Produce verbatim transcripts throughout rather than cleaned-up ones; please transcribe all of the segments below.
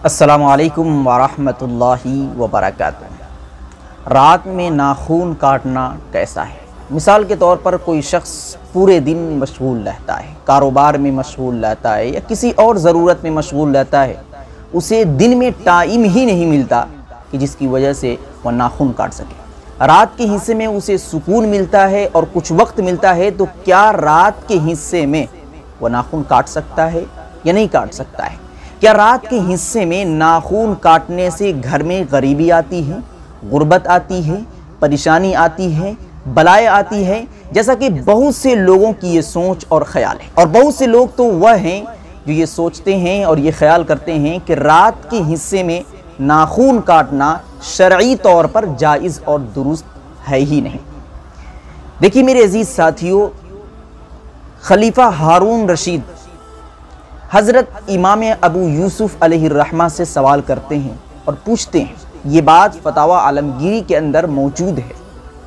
السلام علیکم ورحمۃ اللہ وبرکاتہ۔ رات میں ناخون کاٹنا کیسا ہے؟ مثال کے طور پر کوئی شخص پورے دن مشغول رہتا ہے، کاروبار میں مشغول رہتا ہے یا کسی اور ضرورت میں مشغول رہتا ہے، اسے دن میں ٹائم ہی نہیں ملتا کہ جس کی وجہ سے وہ ناخون کاٹ سکے۔ رات کے حصے میں اسے سکون ملتا ہے اور کچھ وقت ملتا ہے، تو کیا رات کے حصے میں وہ ناخون کاٹ سکتا ہے یا نہیں کاٹ سکتا ہے؟ کیا رات کے حصے میں ناخون کاٹنے سے گھر میں غریبی آتی ہے، غربت آتی ہے، پریشانی آتی ہے، بلائیں آتی ہے؟ جیسا کہ بہت سے لوگوں کی یہ سوچ اور خیال ہے، اور بہت سے لوگ تو وہ ہیں جو یہ سوچتے ہیں اور یہ خیال کرتے ہیں کہ رات کے حصے میں ناخون کاٹنا شرعی طور پر جائز اور درست ہے ہی نہیں۔ دیکھیے میرے عزیز ساتھیوں، خلیفہ ہارون رشید حضرت امام ابو یوسف علیہ الرحمہ سے سوال کرتے ہیں اور پوچھتے ہیں، یہ بات فتاوی عالمگیری کے اندر موجود ہے۔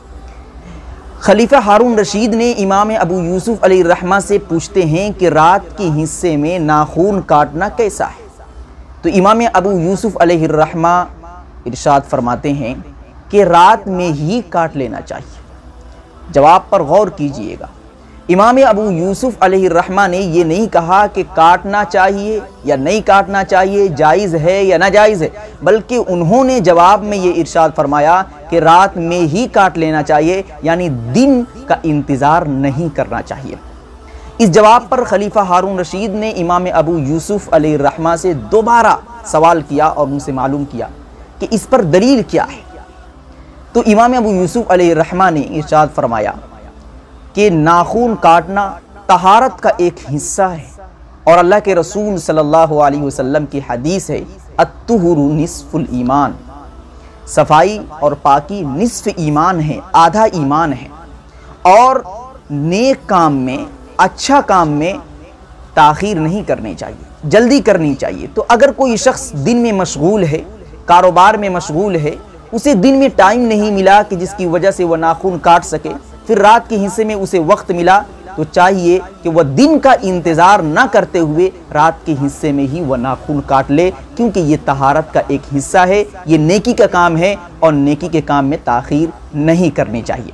خلیفہ ہارون رشید نے امام ابو یوسف علیہ الرحمہ سے پوچھتے ہیں کہ رات کے حصے میں ناخون کاٹنا کیسا ہے؟ تو امام ابو یوسف علیہ الرحمہ ارشاد فرماتے ہیں کہ رات میں ہی کاٹ لینا چاہیے۔ جواب پر غور کیجئے گا، امام ابو یوسف علیہ الرحمہ نے یہ نہیں کہا کہ کاٹنا چاہیے یا نہیں کاٹنا چاہیے، جائز ہے یا ناجائز ہے، بلکہ انہوں نے جواب میں یہ ارشاد فرمایا کہ رات میں ہی کاٹ لینا چاہیے، یعنی دن کا انتظار نہیں کرنا چاہیے۔ اس جواب پر خلیفہ ہارون رشید نے امام ابو یوسف علیہ الرحمہ سے دوبارہ سوال کیا اور ان سے معلوم کیا کہ اس پر دلیل کیا ہے۔ تو امام ابو یوسف علیہ الرحمہ نے ارشاد فرمایا کہ ناخون کاٹنا طہارت کا ایک حصہ ہے، اور اللہ کے رسول صلی اللہ علیہ وسلم کی حدیث ہے، الطہر نصف الایمان، صفائی اور پاکی نصف ایمان ہے، آدھا ایمان ہے، اور نیک کام میں، اچھا کام میں تاخیر نہیں کرنی چاہیے، جلدی کرنی چاہیے۔ تو اگر کوئی شخص دن میں مشغول ہے، کاروبار میں مشغول ہے، اسے دن میں ٹائم نہیں ملا کہ جس کی وجہ سے وہ ناخون کاٹ سکے، پھر رات کے حصے میں اسے وقت ملا، تو چاہیے کہ وہ دن کا انتظار نہ کرتے ہوئے رات کے حصے میں ہی وہ ناخون کاٹ لے، کیونکہ یہ طہارت کا ایک حصہ ہے، یہ نیکی کا کام ہے، اور نیکی کے کام میں تاخیر نہیں کرنی چاہیے۔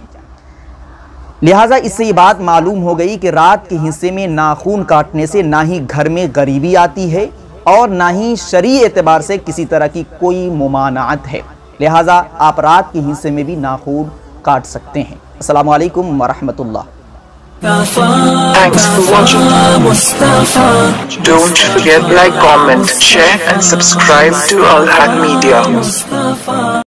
لہٰذا اس سے یہ بات معلوم ہو گئی کہ رات کے حصے میں ناخون کاٹنے سے نہ ہی گھر میں غریبی آتی ہے اور نہ ہی شرعی اعتبار سے کسی طرح کی کوئی ممانعت ہے، لہٰذا آپ رات کے حصے میں بھی ناخون کاٹ سکتے ہیں۔ السلام علیکم ورحمۃ اللہ۔ Thanks for watching. Don't forget like, comment, share and subscribe to Al Haq Media.